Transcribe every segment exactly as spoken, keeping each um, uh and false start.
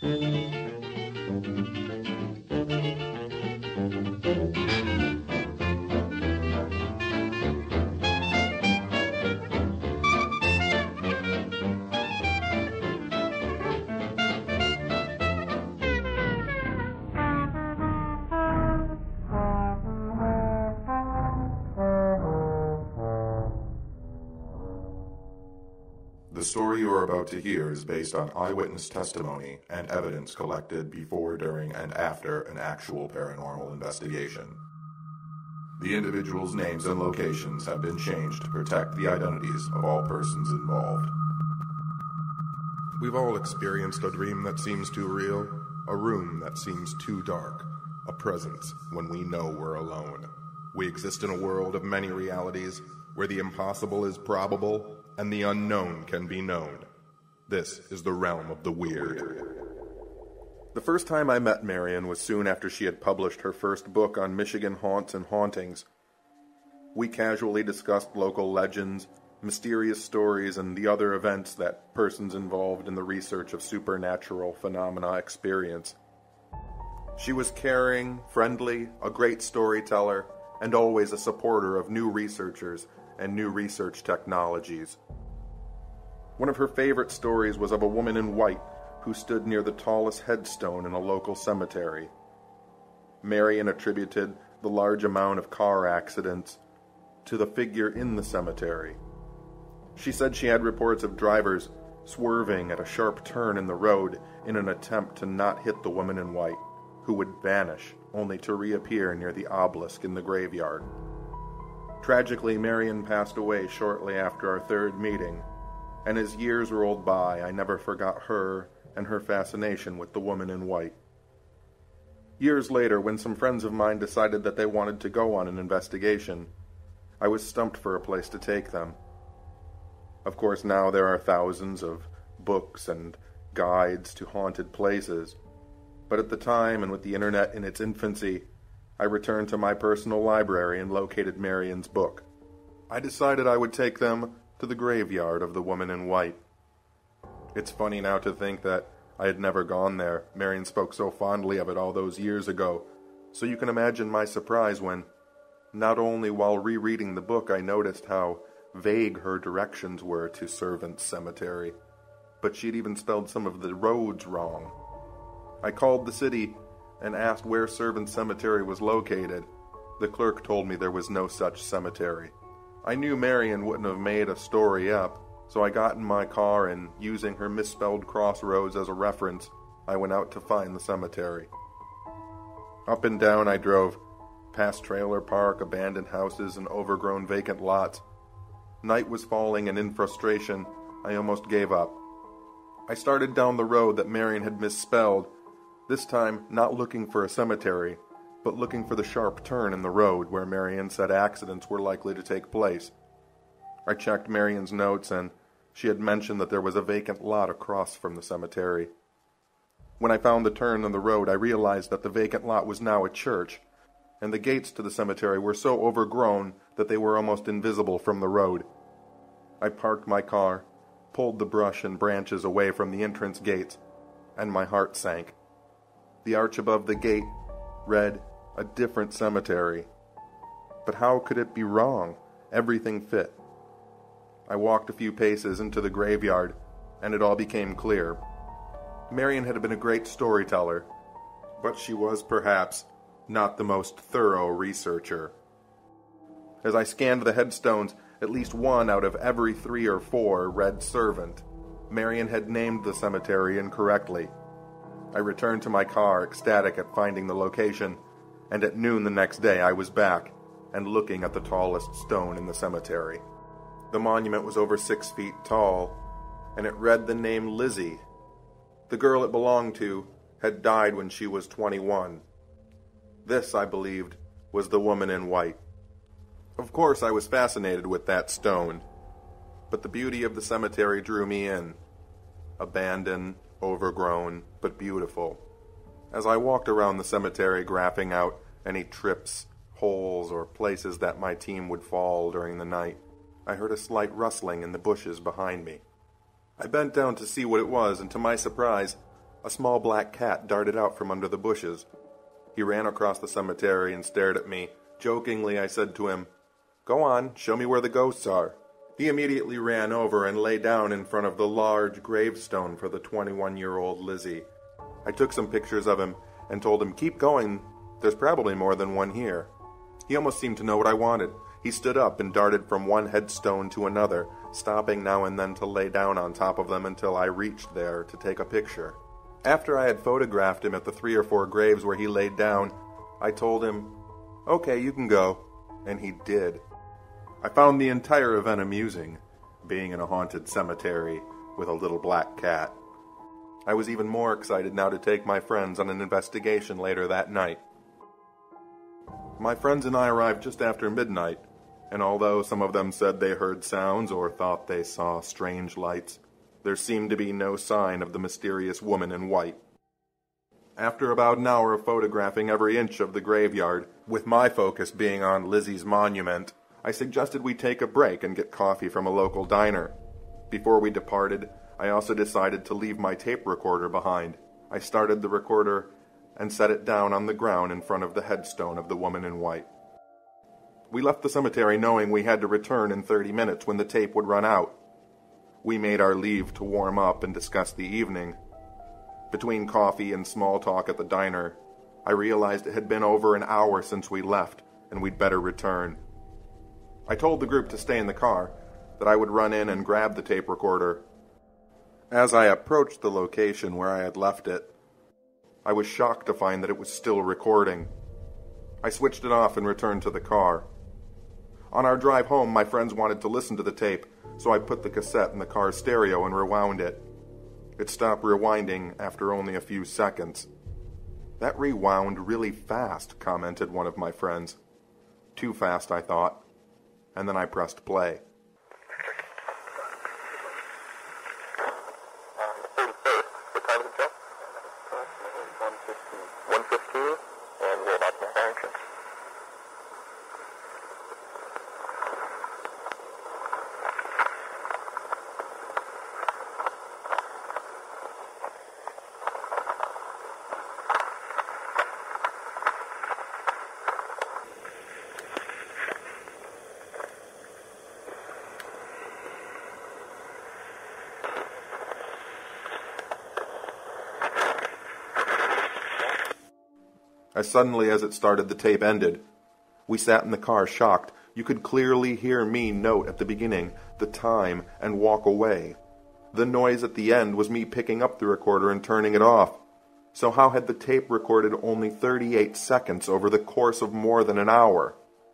The story you are about to hear is based on eyewitness testimony and evidence collected before, during, and after an actual paranormal investigation. The individuals' names and locations have been changed to protect the identities of all persons involved. We've all experienced a dream that seems too real, a room that seems too dark, a presence when we know we're alone. We exist in a world of many realities where the impossible is probable and the unknown can be known. This is the realm of the weird. The first time I met Marion was soon after she had published her first book on Michigan haunts and hauntings. We casually discussed local legends, mysterious stories, and the other events that persons involved in the research of supernatural phenomena experience. She was caring, friendly, a great storyteller, and always a supporter of new researchers and new research technologies. One of her favorite stories was of a woman in white who stood near the tallest headstone in a local cemetery. Marion attributed the large amount of car accidents to the figure in the cemetery. She said she had reports of drivers swerving at a sharp turn in the road in an attempt to not hit the woman in white, who would vanish only to reappear near the obelisk in the graveyard. Tragically, Marion passed away shortly after our third meeting, and as years rolled by, I never forgot her and her fascination with the woman in white. Years later, when some friends of mine decided that they wanted to go on an investigation, I was stumped for a place to take them. Of course, now there are thousands of books and guides to haunted places, but at the time, and with the internet in its infancy, I returned to my personal library and located Marion's book. I decided I would take them to the graveyard of the woman in white. It's funny now to think that I had never gone there. Marion spoke so fondly of it all those years ago, so you can imagine my surprise when, not only while rereading the book I noticed how vague her directions were to Servant Cemetery, but she'd even spelled some of the roads wrong. I called the city and asked where Servant Cemetery was located. The clerk told me there was no such cemetery. I knew Marion wouldn't have made a story up, so I got in my car and, using her misspelled crossroads as a reference, I went out to find the cemetery. Up and down I drove, past trailer park, abandoned houses, and overgrown vacant lots. Night was falling, and in frustration, I almost gave up. I started down the road that Marion had misspelled, this time not looking for a cemetery, but looking for the sharp turn in the road where Marion said accidents were likely to take place. I checked Marion's notes, and she had mentioned that there was a vacant lot across from the cemetery. When I found the turn in the road, I realized that the vacant lot was now a church, and the gates to the cemetery were so overgrown that they were almost invisible from the road. I parked my car, pulled the brush and branches away from the entrance gates, and my heart sank. The arch above the gate read, "A different cemetery." But how could it be wrong? Everything fit. I walked a few paces into the graveyard, and it all became clear. Marion had been a great storyteller, but she was perhaps not the most thorough researcher. As I scanned the headstones, at least one out of every three or four read Servant. Marion had named the cemetery incorrectly. I returned to my car, ecstatic at finding the location, and at noon the next day I was back and looking at the tallest stone in the cemetery. The monument was over six feet tall, and it read the name Lizzie. The girl it belonged to had died when she was twenty-one. This, I believed, was the woman in white. Of course, I was fascinated with that stone, but the beauty of the cemetery drew me in. Abandoned, overgrown, but beautiful. As I walked around the cemetery, graphing out any trips, holes, or places that my team would fall during the night, I heard a slight rustling in the bushes behind me. I bent down to see what it was, and to my surprise, A small black cat darted out from under the bushes. He ran across the cemetery and stared at me. Jokingly, I said to him, "Go on, show me where the ghosts are." He immediately ran over and lay down in front of the large gravestone for the twenty-one-year-old Lizzie. I took some pictures of him and told him, "Keep going, there's probably more than one here." He almost seemed to know what I wanted. He stood up and darted from one headstone to another, stopping now and then to lay down on top of them until I reached there to take a picture. After I had photographed him at the three or four graves where he laid down, I told him, "Okay, you can go," and he did. I found the entire event amusing, being in a haunted cemetery with a little black cat. I was even more excited now to take my friends on an investigation later that night. My friends and I arrived just after midnight, and although some of them said they heard sounds or thought they saw strange lights, there seemed to be no sign of the mysterious woman in white. After about an hour of photographing every inch of the graveyard, with my focus being on Lizzie's monument, I suggested we take a break and get coffee from a local diner. Before we departed, I also decided to leave my tape recorder behind. I started the recorder and set it down on the ground in front of the headstone of the woman in white. We left the cemetery knowing we had to return in thirty minutes when the tape would run out. We made our leave to warm up and discuss the evening. Between coffee and small talk at the diner, I realized it had been over an hour since we left, and we'd better return. I told the group to stay in the car, that I would run in and grab the tape recorder. As I approached the location where I had left it, I was shocked to find that it was still recording. I switched it off and returned to the car. On our drive home, my friends wanted to listen to the tape, so I put the cassette in the car's stereo and rewound it. It stopped rewinding after only a few seconds. "That rewound really fast," commented one of my friends. Too fast, I thought, and then I pressed play. As suddenly as it started, the tape ended. We sat in the car shocked. You could clearly hear me note at the beginning, the time, and walk away. The noise at the end was me picking up the recorder and turning it off. So how had the tape recorded only thirty-eight seconds over the course of more than an hour?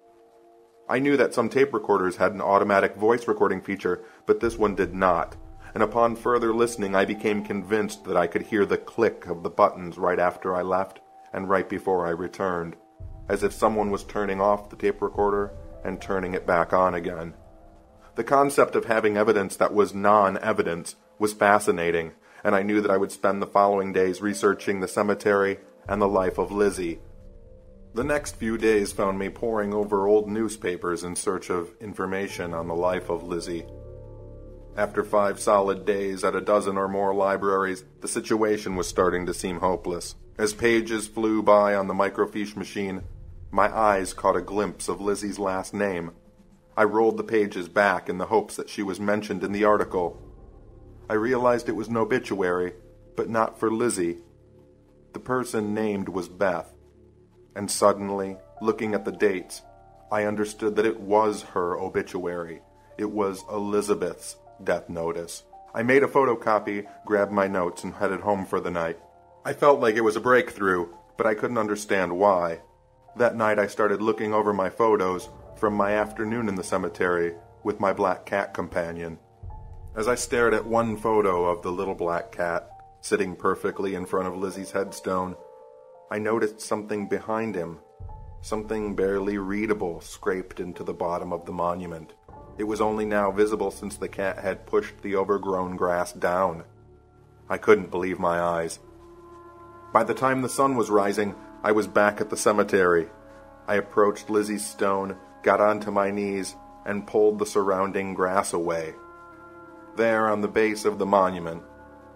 I knew that some tape recorders had an automatic voice recording feature, but this one did not. And upon further listening, I became convinced that I could hear the click of the buttons right after I left and right before I returned, as if someone was turning off the tape recorder and turning it back on again. The concept of having evidence that was non-evidence was fascinating, and I knew that I would spend the following days researching the cemetery and the life of Lizzie. The next few days found me poring over old newspapers in search of information on the life of Lizzie. After five solid days at a dozen or more libraries, the situation was starting to seem hopeless. As pages flew by on the microfiche machine, my eyes caught a glimpse of Lizzie's last name. I rolled the pages back in the hopes that she was mentioned in the article. I realized it was an obituary, but not for Lizzie. The person named was Beth. And suddenly, looking at the dates, I understood that it was her obituary. It was Elizabeth's death notice. I made a photocopy, grabbed my notes, and headed home for the night. I felt like it was a breakthrough, but I couldn't understand why. That night I started looking over my photos from my afternoon in the cemetery with my black cat companion. As I stared at one photo of the little black cat, sitting perfectly in front of Lizzie's headstone, I noticed something behind him, something barely readable scraped into the bottom of the monument. It was only now visible since the cat had pushed the overgrown grass down. I couldn't believe my eyes. By the time the sun was rising, I was back at the cemetery. I approached Lizzie's stone, got onto my knees, and pulled the surrounding grass away. There, on the base of the monument,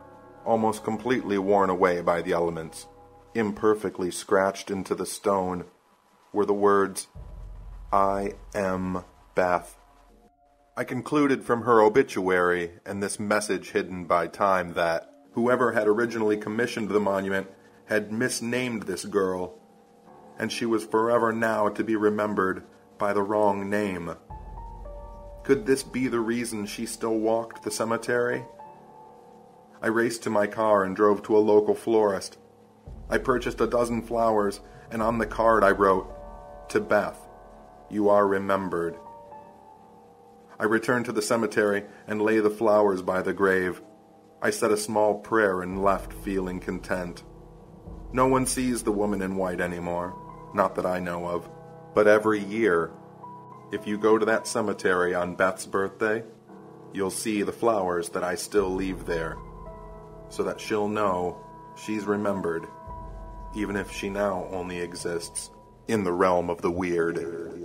almost completely worn away by the elements, imperfectly scratched into the stone, were the words, "I am Beth." I concluded from her obituary and this message hidden by time that whoever had originally commissioned the monument had misnamed this girl, and she was forever now to be remembered by the wrong name. Could this be the reason she still walked the cemetery? I raced to my car and drove to a local florist. I purchased a dozen flowers, and on the card I wrote, "To Beth, you are remembered." I returned to the cemetery and lay the flowers by the grave. I said a small prayer and left feeling content. No one sees the woman in white anymore, not that I know of, but every year, if you go to that cemetery on Beth's birthday, you'll see the flowers that I still leave there, so that she'll know she's remembered, even if she now only exists in the realm of the weird.